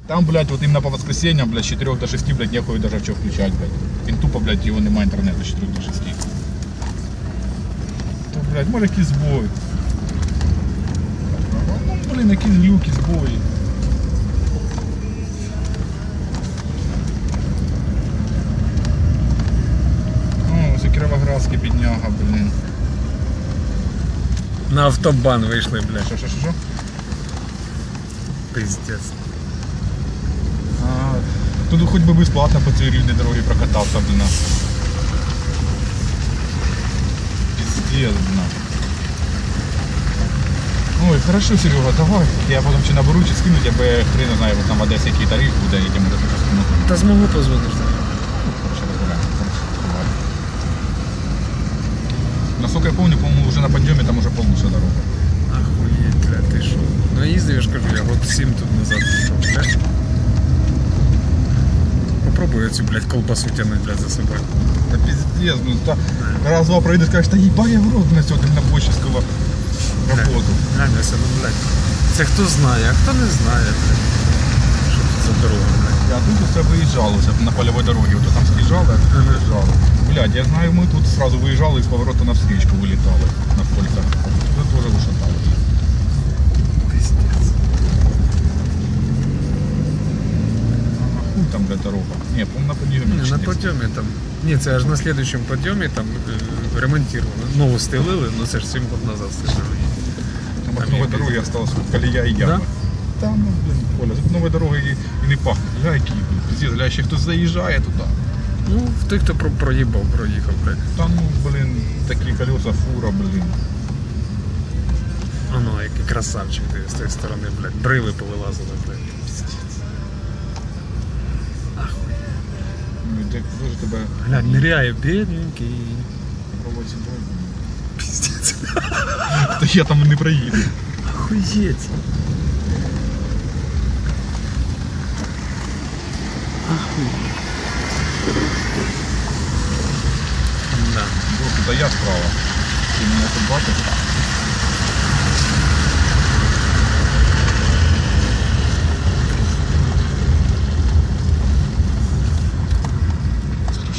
Там, блядь, вот именно по воскресеньям, блядь, с 4 до 6, блядь, нехуй даже что включать, блядь. Він тупо, блядь, его нема интернета с 4 до 6. То, блядь, може якийсь збой. Ну, блин, якісь глюки, збої. О, це Кіровоградський бідняга, блин. На автобан вийшли, блядь. Що? Пиздец. Тут хоч би безплатно по цій рівній дорогі прокатався, блин. Пиздец, блин. Ой, хорошо, Серега, давай. Я потом чи наберу, чи скину тебе, хрен знаю, вот там в Одесі який тариф буде, я тебе можу скинути. Та змогу позвониш. Ще розбираємо. Насколько я помню, по-моему, уже на подъеме там уже получше дорога. Охуеть, блядь, ти що? Ну їздив, я ж кажу, я год 7 тут назад пішов, блядь. Попробую цю, блядь, колбасу тянуть, блядь, за собою. Да пиздец, ну та раз-два пройдешь, скажешь, да ебать я в рот на сьогодні дальнобойщицького роботу. Глянься, ну, блядь. Це хто знає, а хто не знає, блядь. Що це за дорога, блядь. Я тут все виїжджалося на польовій дорогі, вот там съезжали, а тут виїжджали. Блядь, я знаю, ми тут сразу виїжджали і з поворота на встречку вилітали на кольцах. Тут теж вишатали. Пиздец. А хуй там, блядь, дорога. Ні, по-моему, на подъеме. Не, на подйомі там. Ні, це аж на слідуючому подйомі там ремонтували. Нову стелили, ну це ж 7 років назад стелили. Там от нової дороги осталась колія і яма. Да? Там, ну, блин, Коля, тут нової дороги і не пахне. Гля, які, пиздец, гля, ще хтось заїжджає туди. Ну, той, хто проїхав, блядь. Там, ну, блин, такі колеса, фура, блин. Оно, який красавчик ти з тієї сторони, блядь. Брили повилазили, блядь. Ну, і так дуже тебе... Глянь, ниряє, бідненький. Пробувати довго. Пиздец. Та я там не проїду. Охуеть. Да. Бо тут я справа. Ти мене тут бачиш?